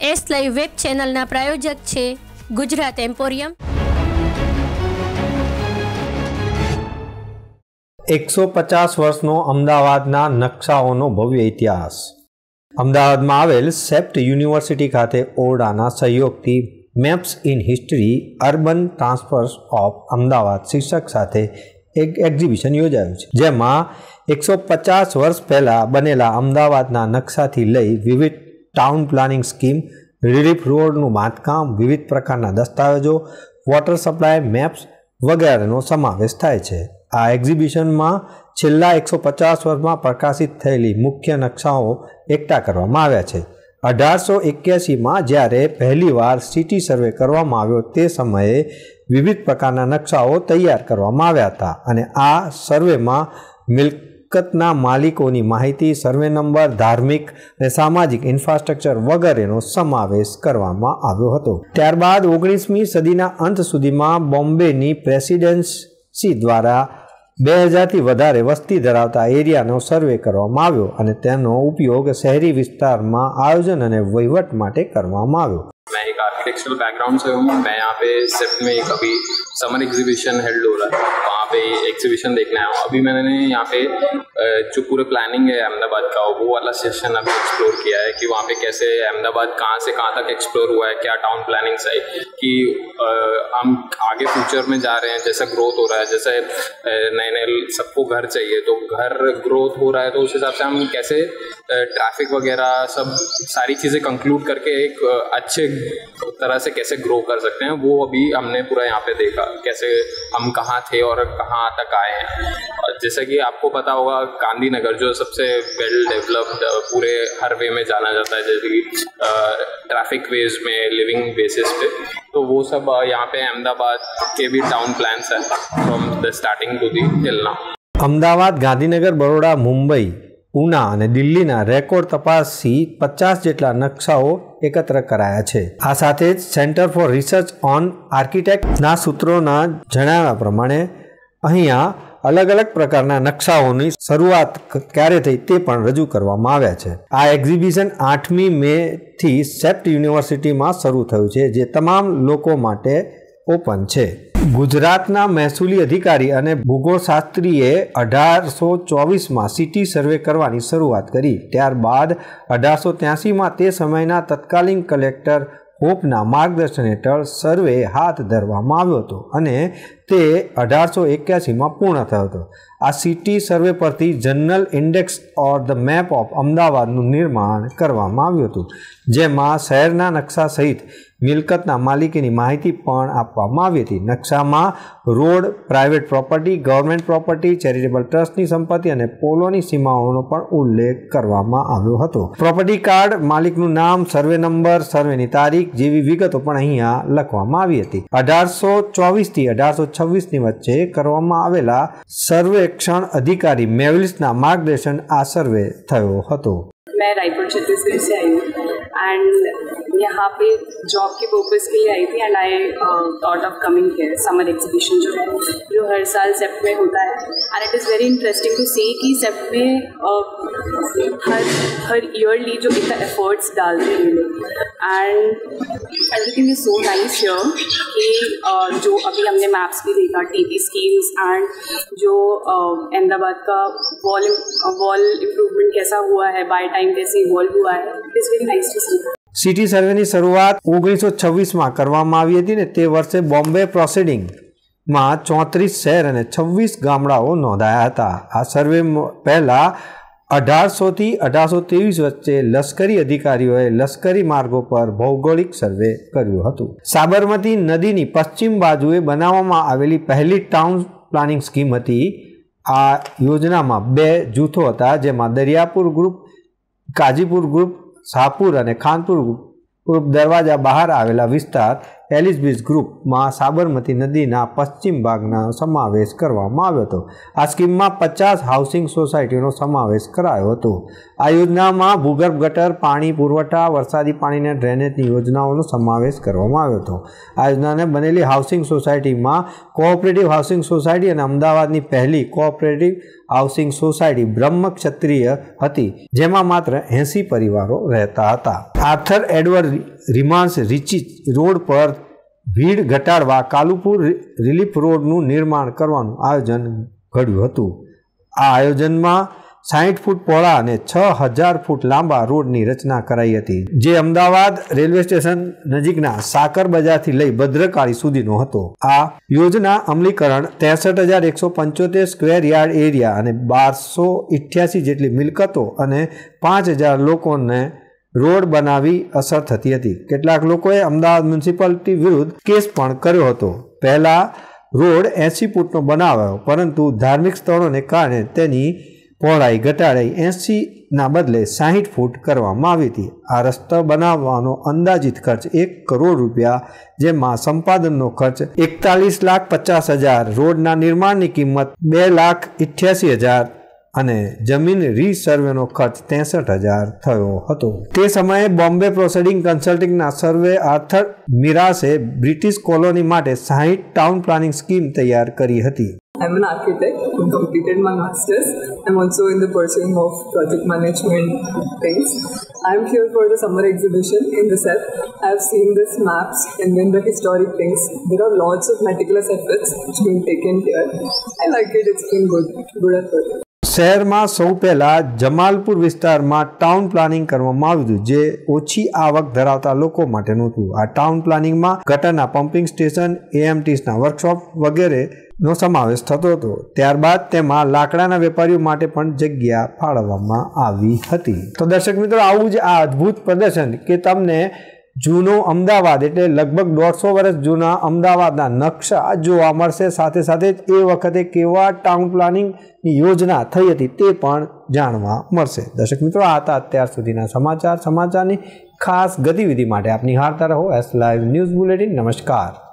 S live web ચેનલના પ્રાયોજક છે Gujarat emporium. 150 વર્ષનો અમદાવાદના નકશાઓનો ભવ્ય ઇતિહાસ। અમદાવાદમાં આવેલ સેપ્ટ યુનિવર્સિટી ખાતે ઓરડાના સહયોગથી maps in history urban transfers of Ahmedabad શીર્ષક સાથે એક એક્ઝિબિશન યોજાયું છે, જેમાં 150 વર્ષ પહેલાં બનેલા અમદાવાદના નકશાથી લઈ વિવિધ ટાઉન પ્લાનિંગ સ્કીમ, રિલીફ રોડનું બાંધકામ, વિવિધ પ્રકારના દસ્તાવેજો, વોટર સપ્લાય મેપ્સ વગેરેનો સમાવેશ થાય છે। આ એક્ઝિબિશનમાં છેલ્લા 150 વર્ષમાં પ્રકાશિત થયેલી મુખ્ય નકશાઓ એકઠા કરવામાં આવ્યા છે। 1881માં જ્યારે પહેલીવાર સિટી સર્વે કરવામાં આવ્યો તે સમયે વિવિધ પ્રકારના નકશાઓ તૈયાર કરવામાં આવ્યા હતા અને આ સર્વેમાં મિલકતના માલિકોની માહિતી, સર્વે નંબર, ધાર્મિક અને સામાજિક ઇન્ફ્રાસ્ટ્રક્ચર વગેરેનો સમાવેશ કરવામાં આવ્યો હતો। ત્યારબાદ 19મી સદીના અંત સુધીમાં બોમ્બેની પ્રેસિડેન્સી દ્વારા 2000થી વધારે વસ્તી ધરાવતા એરિયાનો સર્વે કરવામાં આવ્યો અને તેનો ઉપયોગ શહેરી વિસ્તારમાં આયોજન અને વહીવટ માટે કરવામાં આવ્યો। मैं एक आर्किटेक्चरल बैकग्राउंड से हूँ। मैं यहाँ पे सेप्ट में एक अभी समर एग्जीबिशन हेल्ड हो रहा है, वहाँ पे एग्जीबिशन देखने आया हूँ। अभी मैंने यहाँ पे जो पूरे प्लानिंग है अहमदाबाद का, वो वाला सेशन अभी एक्सप्लोर किया है कि वहाँ पे कैसे अहमदाबाद कहाँ से कहाँ तक एक्सप्लोर हुआ है, क्या टाउन प्लानिंग से कि हम आगे फ्यूचर में जा रहे हैं, जैसा ग्रोथ हो रहा है, जैसे नए नए सबको घर चाहिए, तो घर ग्रोथ हो रहा है तो उस हिसाब से हम कैसे ट्रैफिक वगैरह सब सारी चीज़ें कंक्लूड करके एक अच्छे तरह से कैसे ग्रो कर सकते हैं, वो अभी हमने पूरा यहाँ पे देखा कैसे हम कहाँ थे और कहाँ तक आए हैं। जैसा कि आपको पता होगा गांधीनगर जो सबसे वेल डेवलप्ड पूरे हर वे में जाना जाता है, जैसे कि ट्रैफिक वेज में लिविंग बेसिस पे, तो वो सब यहाँ पे अहमदाबाद के भी टाउन प्लान्स है from the starting to the till now. Ahmedabad, Gandhinagar, Baroda, Mumbai, Una અને દિલ્હીના રેકોર્ડ તપાસથી 50 જેટલા નકશાઓ એકત્ર કરાયા છે। આ સાથે જ સેન્ટર ફોર રિસર્ચ ઓન આર્કિટેક્ટના સૂત્રોના જણાવ્યા પ્રમાણે અહીંયા અલગ અલગ પ્રકારના નકશાઓની શરૂઆત ક્યારે થઈ તે પણ રજૂ કરવામાં આવ્યા છે। આ એક્ઝિબિશન 8મી મેથી સેપ્ટ યુનિવર્સિટીમાં શરૂ થયું છે, જે તમામ લોકો માટે ઓપન છે। ગુજરાતના મહેસૂલી અધિકારી અને ભૂગોળશાસ્ત્રીએ 1824માં સિટી સર્વે કરવાની શરૂઆત કરી। ત્યારબાદ 1883માં તે સમયના તત્કાલીન કલેક્ટર હોપના માર્ગદર્શન હેઠળ સર્વે હાથ ધરવામાં આવ્યો હતો અને તે 1881માં પૂર્ણ થયો હતો। આ સિટી સર્વે પરથી general index or the map of અમદાવાદનું નિર્માણ કરવામાં આવ્યું હતું, જેમાં શહેરના નકશા સહિત મિલકતના માલિકીની માહિતી પણ આપવામાં આવી હતી। નકશામાં road, private property, government property, charitable ટ્રસ્ટની સંપત્તિ અને પોલોની સીમાઓનો પણ ઉલ્લેખ કરવામાં આવ્યો હતો। પ્રોપર્ટી કાર્ડ, માલિકનું નામ, સર્વે નંબર, સર્વેની તારીખ જેવી વિગતો પણ અહીંયા લખવામાં આવી હતી। 1824થી 1826ની વચ્ચે કરવામાં આવેલા સર્વેક્ષણ અધિકારી મેવિલ્સના માર્ગદર્શન આ સર્વે થયો હતો। मैं रायपुर छत्तीसगढ़ से आई हूँ एंड यहाँ पे जॉब के पर्पज़ के लिए आई थी and I thought of coming here. Summer exhibition जो है जो हर साल सेप्ट में होता है and it is very interesting to see कि सेप्ट में हर ईयरली जो इतना एफर्ट्स डालते हैं लोग and everything is so nice here कि जो अभी हमने मैप्स भी देखा, टीपी स्कीम्स एंड जो अहमदाबाद का वॉल इम्प्रूवमेंट कैसा हुआ है, बाय टाइम कैसे इवॉल्व हुआ है, it is very nice to see. City સર્વેની શરૂઆત 1926માં કરવામાં આવી હતી ને તે વર્ષે બોમ્બે પ્રોસિડિંગમાં 34 શહેર અને 26 ગામડાઓ નોંધાયા હતા। આ સર્વે પહેલાં 1800થી 1823 વચ્ચે લશ્કરી અધિકારીઓએ લશ્કરી માર્ગો પર ભૌગોલિક સર્વે કર્યું હતું। સાબરમતી નદીની પશ્ચિમ બાજુએ બનાવવામાં આવેલી પહેલી ટાઉન પ્લાનિંગ સ્કીમ હતી। આ યોજનામાં 2 જૂથો હતા, જેમાં દરિયાપુર ગ્રુપ, કાજીપુર ગ્રુપ, શાહપુર અને ખાનપુર ગ્રુપ દરવાજા બહાર આવેલા વિસ્તાર એલિઝબેથ ગ્રુપમાં સાબરમતી નદીના પશ્ચિમ ભાગનો સમાવેશ કરવામાં આવ્યો હતો. આ સ્કીમમાં 50 હાઉસિંગ સોસાયટીનો સમાવેશ કરાયો હતો. આ યોજનામાં ભૂગર્ભ ગટર, પાણી પુરવઠા, વરસાદી પાણીના ડ્રેનેજની યોજનાઓનો સમાવેશ કરવામાં આવ્યો હતો. આ યોજનાને બનેલી હાઉસિંગ સોસાયટીમાં કોઓપરેટિવ હાઉસિંગ સોસાયટી અને અમદાવાદની પહેલી કોઓપરેટિવ હાઉસિંગ સોસાયટી બ્રહ્મક્ષત્રિય હતી, જેમાં માત્ર 80 પરિવારો રહેતા હતા. આર્થર એડવર્ડ રિમાન્સ રિચી રોડ પર ભીડ ઘટાડવા કાલુપુર રિલીફ રોડનું નિર્માણ કરવાનું આયોજન ઘડ્યું હતું. આ આયોજનમાં 60 ફૂટ પહોળા અને 6000 ફૂટ લાંબા રોડની રચના કરાઈ હતી, જે અમદાવાદ રેલવે સ્ટેશન નજીકના સાકર બજારથી લઈ ભદ્રકાળી સુધીનો હતો. આ યોજના અમલીકરણ 63,175 સ્ક્વેર યાર્ડ એરિયા અને 1288 જેટલી મિલકતો અને 5000 લોકોને રોડ બનાવી અસર થતી હતી. કેટલાક લોકોએ અમદાવાદ મ્યુનિસિપાલિટી વિરુદ્ધ કેસ પણ કર્યો હતો. પહેલા રોડ 80 ફૂટનો બનાવાયો, પરંતુ ધાર્મિક સ્થળોને કારણે તેની પહોળાઈ ઘટાડાઈ 80ના બદલે 60 ફૂટ કરવામાં આવી હતી. આ રસ્તો બનાવવાનો અંદાજિત ખર્ચ 1 કરોડ રૂપિયા, જેમાં સંપાદનનો ખર્ચ 41,50,000, રોડના નિર્માણની કિંમત 2,88,000 અને જમીન રીસર્વેનો ખર્ચ 63,000 થયો હતો. તે સમયે બોમ્બે પ્રોસીડિંગ કન્સલ્ટિંગના સર્વે આર્થર મિરાસે બ્રિટિશ કોલોની માટે 60 ટાઉન પ્લાનિંગ સ્કીમ તૈયાર કરી હતી. I'm an architect who completed my master's. I'm also in the pursuing of project management things. I'm here for the summer exhibition in the set. I've seen these maps and then the historic things. There are lots of meticulous efforts which being taken here. I like it. It's been good effort. શહેરમાં સૌ પહેલાં જમાલપુર વિસ્તારમાં town planning કરવામાં આવ્યું હતું, જે ઓછી આવક ધરાવતા લોકો માટેનું હતું. આ ટાઉન પ્લાનિંગમાં ગટરના પમ્પિંગ સ્ટેશન, એએમટીસના વર્કશોપ વગેરેનો સમાવેશ થતો હતો. ત્યારબાદ તેમાં લાકડાના વેપારીઓ માટે પણ જગ્યા ફાળવવામાં આવી હતી. તો દર્શક મિત્રો, આવું જ આ અદ્ભુત પ્રદર્શન કે તમને જૂનો અમદાવાદ એટલે લગભગ 150 વર્ષ જૂના અમદાવાદના નકશા જોવા મળશે. સાથે સાથે જ એ વખતે કેવા ટાઉન પ્લાનિંગની યોજના થઈ હતી તે પણ જાણવા મળશે. દર્શક મિત્રો, આ હતા અત્યાર સુધીના સમાચારની ખાસ ગતિવિધિ માટે આપ નિહાળતા રહો એસ લાઈવ ન્યૂઝ બુલેટિન. નમસ્કાર.